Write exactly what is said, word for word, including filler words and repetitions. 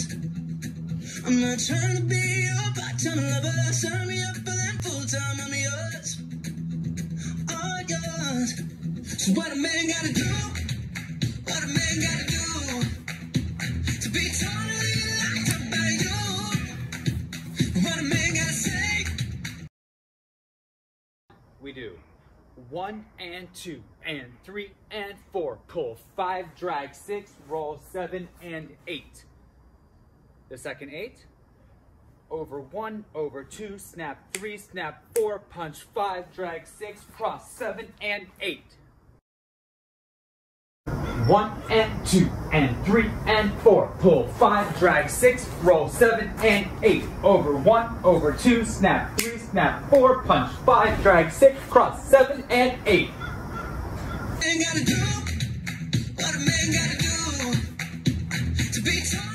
yours. I'm not trying to be your part-time lover. Sign me up for that full-time, I'm yours. All yours. So what a man gotta do? What a man gotta do to be totally locked up by you? What a man gotta say? We do one and two and three and four, pull five, drag six, roll seven and eight. The second eight, over one, over two, snap three, snap four, punch five, drag six, cross seven and eight. One and two and three and four, pull five, drag six, roll seven and eight. Over one, over two, snap three, snap four, punch five, drag six, cross seven and eight. Man gotta do what a man gotta do to be told.